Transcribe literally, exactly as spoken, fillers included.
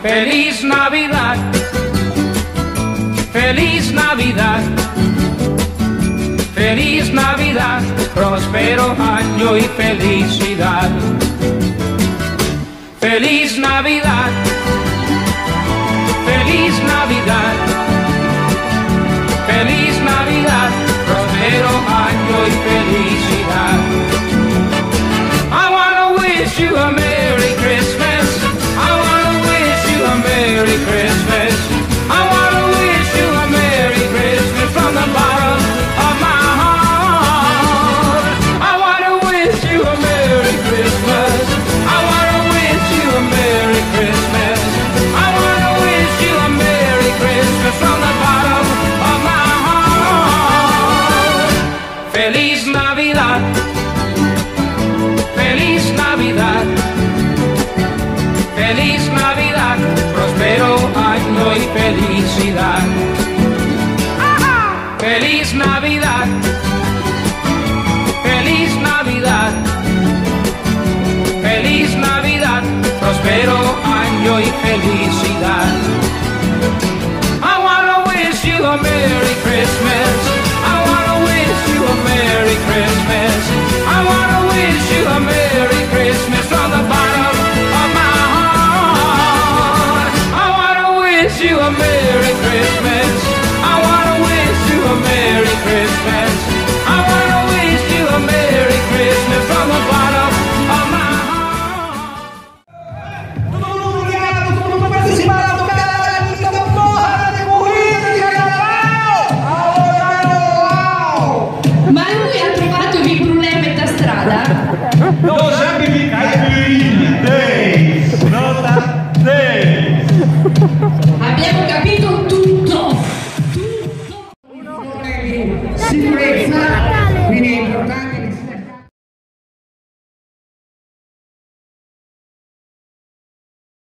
Feliz Navidad, feliz Navidad, feliz Navidad, próspero año y felicidad. Feliz Navidad, feliz Navidad, feliz Navidad, próspero año y felicidad. I wanna wish you a Merry Christmas. I wanna wish you a Merry Christmas. I wanna wish you a Merry Christmas from the bottom of my heart. I wanna wish you a Merry Christmas. I wanna wish you a Merry Christmas. I wanna wish you a Merry Christmas from the bottom of my heart. Feliz Navidad, feliz Navidad, feliz Navidad, próspero año y felicidad. Feliz Navidad, feliz Navidad, feliz Navidad, próspero año y felicidad. I wanna wish you a Merry Christmas. I wanna wish you a Merry Christmas. I wanna wish you a Merry Christmas from the bottom of my heart. I wanna wish you a Merry Christmas. I wanna wish you a Merry Christmas. I wanna wish you a Merry Christmas from the bottom of my heart. Todo mundo ligado, todo mundo participando, galera, música da porra de corrida de carnaval! Ma lui ha trovato il brulè a metà strada? Non sape ficar feliz, dez, nota dez. Abbiamo capito tutto! Sicurezza, quindi è importante